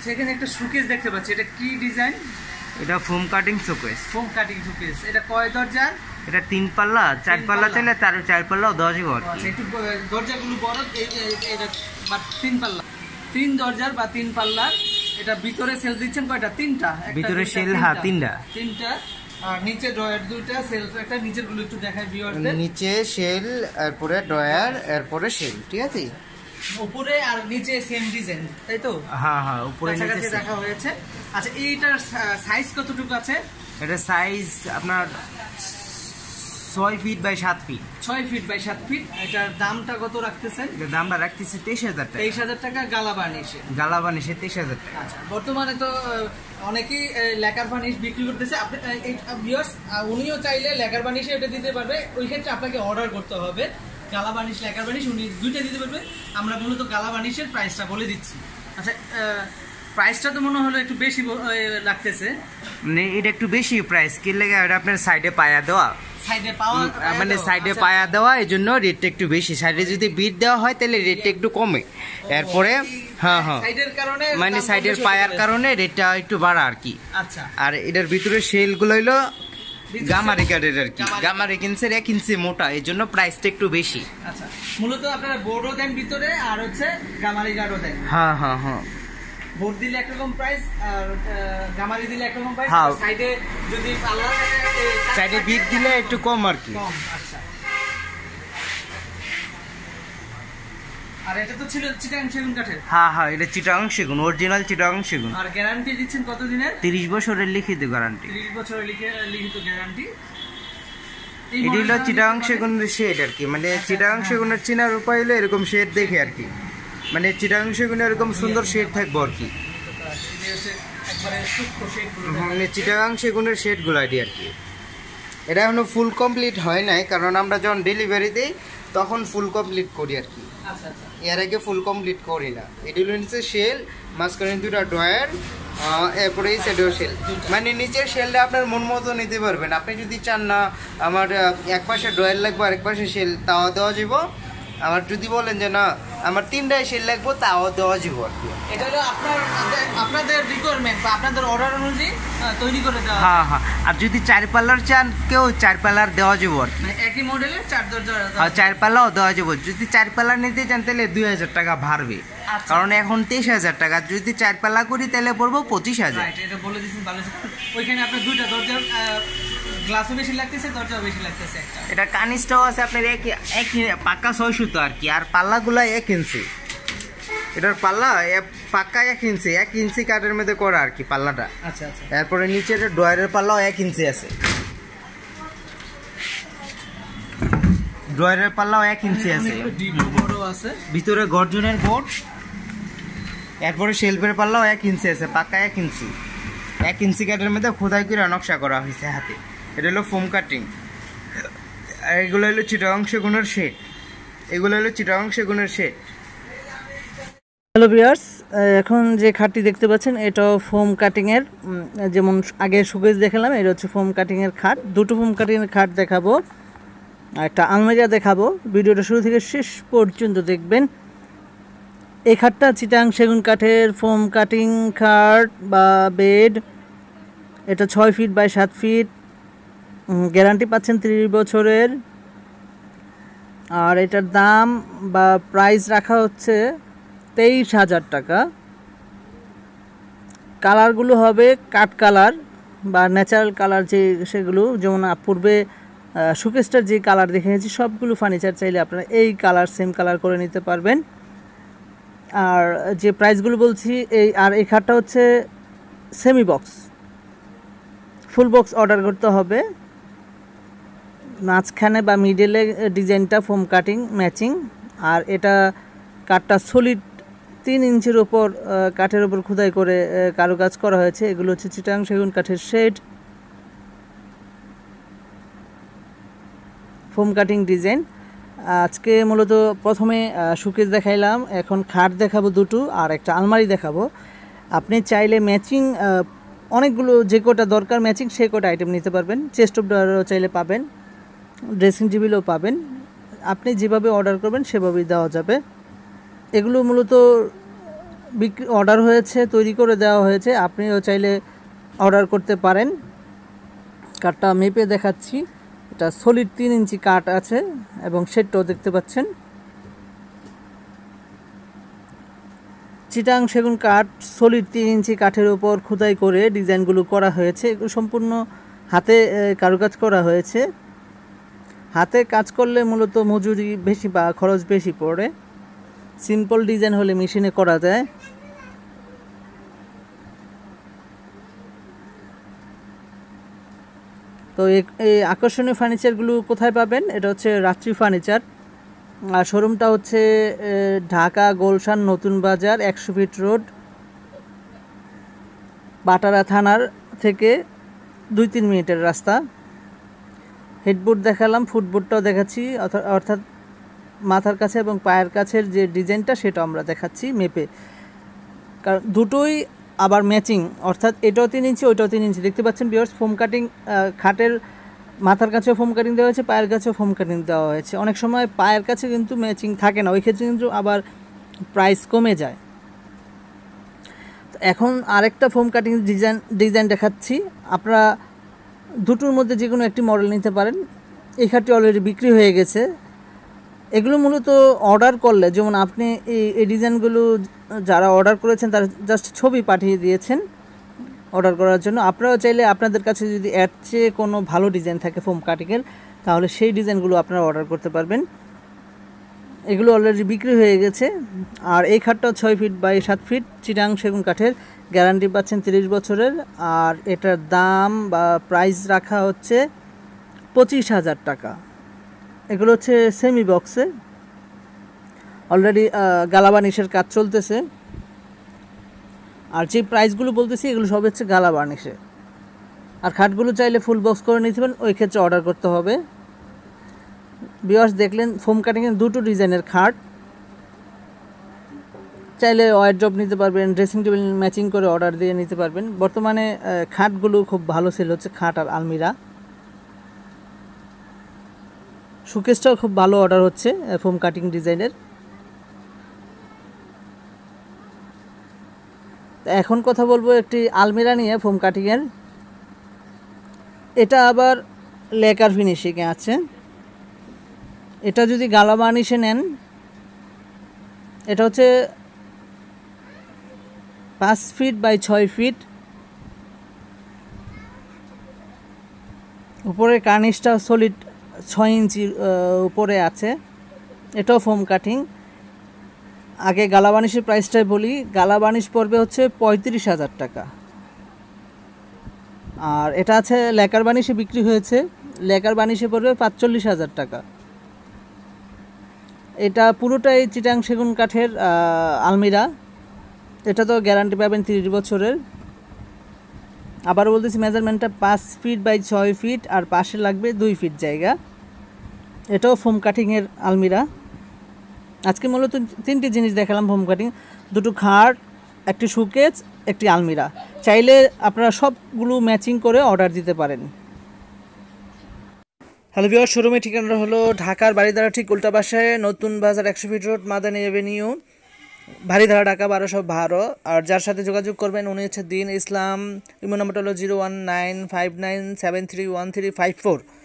আচ্ছা, এখানে একটা শোকেস দেখতে পাচ্ছি, এটা কি ডিজাইন? এটা foam cutting showcase. Foam cutting showcase. এটা কয় দরজার? এটা 3 পাল্লা, 4 পাল্লা চাইলে তার 4 পাল্লাও দেওয়া যাবে। আচ্ছা, একটু দরজাগুলো বড়, এটা 3 পাল্লা, 3 দরজার বা 3 পাল্লার। এটা ভিতরে সেল দিচ্ছেন কয়টা? 3টা। ভিতরে সেল, হ্যাঁ 3টা। আর নিচে ড্রয়ার 2টা, সেলফ একটা। নিচের গুলো একটু দেখাই ভিউয়ারদের। নিচে সেল, এরপরে ড্রয়ার, এরপরে সেল, ঠিক আছে। উপরে আর নিচে সেম ডিজাইন, তাই তো? হ্যাঁ হ্যাঁ, উপরে নিচে দেখা হয়েছে। আচ্ছা, এইটার সাইজ কতটুকু আছে? এটা সাইজ আপনার 6 feet by 7 feet. 6 feet by 7 feet. এটার দামটা কত রাখতেছেন? এর দামটা রাখতেছি 23,000 টাকা। 23,000 টাকা গালা বার্নিশে। গালা বার্নিশে 23,000 টাকা। আচ্ছা, বর্তমানে তো অনেকেই লেকার বার্নিশ বিক্রি করতেছে। আপনি ভিউয়ার্স, উনিও চাইলে লেকার বার্নিশে এটা দিতে পারবে। ওই ক্ষেত্রে আপনাকে অর্ডার করতে হবে। গালা বার্নিশ, লেকার বার্নিশ উনি দুইটা দিতে পারবে। আমরা মূলত গালা বার্নিশের প্রাইসটা বলে দিচ্ছি। আচ্ছা, প্রাইসটা তো মনে হলো একটু বেশি লাগতেছে। মানে এটা একটু বেশি প্রাইস কি লাগে, এটা আপনার সাইডে পায়া দেওয়া, মানে সাইডে পায়া দেওয়া, এই জন্য রেটটা একটু বেশি। সাইডে যদি বিট দেওয়া হয় তাহলে রেটটা একটু কমে। এরপরে হ্যাঁ হ্যাঁ, মানে সাইডের পায়ার কারণে রেটটা একটু বাড়া আর কি। আচ্ছা, আর এটার ভিতরে সেলগুলো হইলো গামারি কাঠের আর কি। গামারি কিনছে 1 ইঞ্চি মোটা, এই জন্য প্রাইসটা একটু বেশি। আচ্ছা, মূলত আপনারা বোর্ডও দেন ভিতরে, আর হচ্ছে গামারি কাঠও দেন। হ্যাঁ হ্যাঁ হ্যাঁ, বোর্ড দিলে একরকম প্রাইস, আর গামারি দিলে একরকম প্রাইস। হ্যাঁ, সাইডে যদি সাইডে বিট দিলে একটু কম আর কি। আচ্ছা, আর এটা তো ছিল চিটাগাং সেগুন কাঠের। হ্যাঁ হ্যাঁ, এটা চিটাগাং সেগুন, অরিজিনাল চিটাগাং সেগুন। আর গ্যারান্টি দিচ্ছেন কত দিনের? 30 বছরের লিখিত গ্যারান্টি। 30 বছরের লিখিত গ্যারান্টি। এটি হলো চিটাগাং সেগুনের শেড আর কি। মানে চিটাগাং সেগুনের চেনার উপায় হলো এরকম শেড দেখে আর কি। মানে চিটাগাং সেগুনে এরকম সুন্দর শেড থাকবো আর কি। মানে চিটাগাং সেগুনের শেডগুলো আর কি। এটা এখনো ফুল কমপ্লিট হয় নাই, কারণ আমরা যখন ডেলিভারি দিই তখন ফুল কমপ্লিট করি আর কি। এর আগে ফুল কমপ্লিট করি না। এটি হলো নিচে শেল, মাঝখানে 2টা ড্রয়ার, এরপরে এই সাইডেও শেল। মানে নিচের শেলটা আপনার মন মতো নিতে পারবেন। আপনি যদি চান না আমার এক পাশে ড্রয়ার লাগবে আর এক পাশে শেল, তাও দেওয়া যাব। আবার যদি বলেন যে না আমার 3টায় শেল লাগবে, তাও দেওয়া যাব আর কি। এটা হলো আপনাদের রিকোয়ারমেন্ট বা আপনাদের অর্ডার অনুযায়ী তৈরি করে দেওয়া। হ্যাঁ হ্যাঁ, আর যদি 4 পাল্লার চান কেউ, 4 পাল্লার দেওয়া যাব আর কি। একই মডেলে 4 দরজা, 4 পাল্লাও দেওয়া যাব। যদি 4 পাল্লা নিতে চান তাহলে 2,000 টাকা বাড়বে, কারণ এখন 23,000 টাকা। যদি 4 পাল্লা করি তাহলে পড়বো 25,000। এটা বলে দিচ্ছেন ভালো। ওইখানে আপনার 2টা দরজার গ্লাসও বেশি লাগতেছে, দরজাও বেশি লাগতেছে। এটা কানিসটাও আছে আপনার এক পাক্কা 6 সুতো আর কি। আর পাল্লাগুলা 1 ইঞ্চি। এটার পাল্লা পাক্কা 1 ইঞ্চি, 1 ইঞ্চি কাঠের মধ্যে করা আর কি পাল্লাটা। আচ্ছা আচ্ছা। এরপরে নিচের ড্রয়ারের পাল্লাও 1 ইঞ্চি আছে। ড্রয়ারের পাল্লাও 1 ইঞ্চি আছে। ভিতরে গর্জনের বোর্ড। এরপরে শেলফের পাল্লাও 1 ইঞ্চি আছে, পাক্কা 1 ইঞ্চি। 1 ইঞ্চি কাঠের মধ্যে খোদাই করে নকশা করা হয়েছে হাতে। এটা হলো ফোম কাটিং। আর এগুলো হলো চিটাগাং সেগুনের শেড। এগুলো হলো চিটাগাং সেগুনের শেড। হ্যালো ভিউয়ার্স, এখন যে খাটটি দেখতে পাচ্ছেন এটাও ফোম কাটিংয়ের। যেমন আগে শোকেস দেখালাম, এটা হচ্ছে ফোম কাটিংয়ের খাট। 2টো ফোম কাটিংয়ের খাট দেখাবো, আর একটা আলমারিয়া দেখাবো। ভিডিওটা শুরু থেকে শেষ পর্যন্ত দেখবেন। এই খাটটা চিটাগাং সেগুন কাঠের ফোম কাটিং খাট বা বেড। এটা 6 ফিট বাই 7 ফিট। গ্যারান্টি পাচ্ছেন 30 বছরের। আর এটার দাম বা প্রাইস রাখা হচ্ছে 23,000 টাকা। কালারগুলো হবে কাঠ কালার বা ন্যাচারাল কালার, যে সেগুলো যেমন পূর্বে শোকেসটার যে কালার দেখেছি, সবগুলো ফার্নিচার চাইলে আপনারা এই কালার সেম কালার করে নিতে পারবেন। আর যে প্রাইসগুলো বলছি, এই খাটটা হচ্ছে semi box. Full box order করতে হবে। মাঝখানে বা মিডলে ডিজাইনটা ফোম কাটিং ম্যাচিং। আর এটা কাঠটা সলিড 3 ইঞ্চির ওপর কাঠের ওপর খোদাই করে কারুকাজ করা হয়েছে। এগুলো হচ্ছে চিটাগাং সেগুন কাঠের শেড, ফোম কাটিং ডিজাইন। আজকে মূলত প্রথমে শোকেস দেখাইলাম, এখন খাট দেখাবো 2টো, আর একটা আলমারি দেখাবো। আপনি চাইলে ম্যাচিং অনেকগুলো, যে কোটা দরকার ম্যাচিং সে কোটা আইটেম নিতে পারবেন। চেস্ট অফ ড্রয়ারও চাইলে পাবেন, ড্রেসিং টেবিলও পাবেন। আপনি যেভাবে অর্ডার করবেন সেভাবেই দেওয়া যাবে। এগুলো মূলত বিক্রি অর্ডার হয়েছে, তৈরি করে দেওয়া হয়েছে, আপনিও চাইলে অর্ডার করতে পারেন। কাঠটা মেপে দেখাচ্ছি, এটা সলিড 3 ইঞ্চি কাঠ আছে এবং শেডটাও দেখতে পাচ্ছেন। চিটাং সেগুন কাঠ সলিড 3 ইঞ্চি কাঠের উপর খোদাই করে ডিজাইনগুলো করা হয়েছে। এগুলো সম্পূর্ণ হাতে কারুকাজ করা হয়েছে। হাতে কাজ করলে মূলত মজুরি বেশি বা খরচ বেশি পড়ে, সিম্পল ডিজাইন হলে মেশিনে করা যায়। তো এই আকর্ষণীয় ফার্নিচারগুলো কোথায় পাবেন? এটা হচ্ছে রাত্রি ফার্নিচার, আর শোরুমটা হচ্ছে ঢাকা গুলশান নতুন বাজার 100 ফিট রোড, বাটারা থানার থেকে 2-3 মিনিটের রাস্তা। হেডবোর্ড দেখালাম, ফুটবোর্ডটাও দেখাচ্ছি, অর্থাৎ মাথার কাছে এবং পায়ের কাছের যে ডিজাইনটা সেটা আমরা দেখাচ্ছি মেপে, কারণ দুটোই আবার ম্যাচিং, অর্থাৎ এটাও 3 ইঞ্চি ওইটাও 3 ইঞ্চি। দেখতে পাচ্ছেন ভিউয়ার্স, ফোম কাটিং, খাটের মাথার কাছেও ফোম কাটিং দেওয়া হয়েছে, পায়ের কাছেও ফোম কাটিং দেওয়া হয়েছে। অনেক সময় পায়ের কাছে কিন্তু ম্যাচিং থাকে না, ওই ক্ষেত্রে কিন্তু আবার প্রাইস কমে যায়। এখন আরেকটা ফোম কাটিং ডিজাইন দেখাচ্ছি, আপনারা দুটোর মধ্যে যে কোনো একটি মডেল নিতে পারেন। এই খাটটি অলরেডি বিক্রি হয়ে গেছে। এগুলো মূলত অর্ডার করলে, যেমন আপনি এই ডিজাইনগুলো যারা অর্ডার করেছেন তারা জাস্ট ছবি পাঠিয়ে দিয়েছেন অর্ডার করার জন্য। আপনারাও চাইলে আপনাদের কাছে যদি এর চেয়ে কোনো ভালো ডিজাইন থাকে ফোম কাটিংয়ের, তাহলে সেই ডিজাইনগুলো আপনারা অর্ডার করতে পারবেন। এগুলো অলরেডি বিক্রি হয়ে গেছে। আর এই খাটটা 6 ফিট বাই 7 ফিট চিটাং সেগুন কাঠের, গ্যারান্টি পাচ্ছেন 30 বছরের। আর এটার দাম বা প্রাইস রাখা হচ্ছে 25,000 টাকা। এগুলো হচ্ছে সেমি বক্সে, অলরেডি গালাবার্নিশের কাজ চলতেছে। আর যে প্রাইসগুলো বলতেছি এগুলো সব হচ্ছে গালাবার্নিশে। আর খাটগুলো চাইলে ফুল বক্স করে নিতে পারেন, ওই ক্ষেত্রে অর্ডার করতে হবে। ভিউয়ার্স দেখলেন ফোম কাটিংয়ের দুটো ডিজাইনের খাট, চাইলে ওয়ারড্রপ নিতে পারবেন, ড্রেসিং টেবিল ম্যাচিং করে অর্ডার দিয়ে নিতে পারবেন। বর্তমানে খাটগুলো খুব ভালো সেল হচ্ছে, খাট আর আলমিরা। শোকেসটাও খুব ভালো অর্ডার হচ্ছে ফোম কাটিং ডিজাইনের। এখন কথা বলবো একটি আলমিরা নিয়ে ফোম কাটিংয়ের। এটা আবার লেকার ফিনিশিংয়ে আছে। এটা যদি গালা বার্নিশে নেন, এটা হচ্ছে 5 ফিট বাই 6 ফিট, উপরে কার্নিশটা সলিড 6 ইঞ্চির উপরে আছে। এটাও ফোম কাটিং। আগে গালা বার্নিশের প্রাইসটাই বলি, গালা বার্নিশ পড়বে হচ্ছে 35,000 টাকা। আর এটা আছে লেকার বার্নিশে বিক্রি হয়েছে, লেকার বার্নিশে পড়বে 45,000 টাকা। এটা পুরোটাই চিটাং সেগুন কাঠের আলমিরা। এটা তো গ্যারান্টি পাবেন 30 বছরের। আবার বলতেছি, মেজারমেন্টটা 5 ফিট বাই 6 ফিট, আর পাশে লাগবে 2 ফিট জায়গা। এটাও ফোম কাটিংয়ের আলমিরা। আজকে মূলত 3টি জিনিস দেখালাম ফোম কাটিং, দুটো খাট, একটি শোকেস, একটি আলমিরা। চাইলে আপনারা সবগুলো ম্যাচিং করে অর্ডার দিতে পারেন। হ্যালো ভিউয়ার, শোরুমের ঠিকানা হলো ঢাকার বাড়িধারা ঠিক উল্টা পাশে, Notun Bazar 100 feet road, Madani avenue, Baridhara, Dhaka 1212। আর যার সাথে যোগাযোগ করবেন উনি হচ্ছে দিন ইসলাম। ইমো নাম্বারটা হলো 01959731354।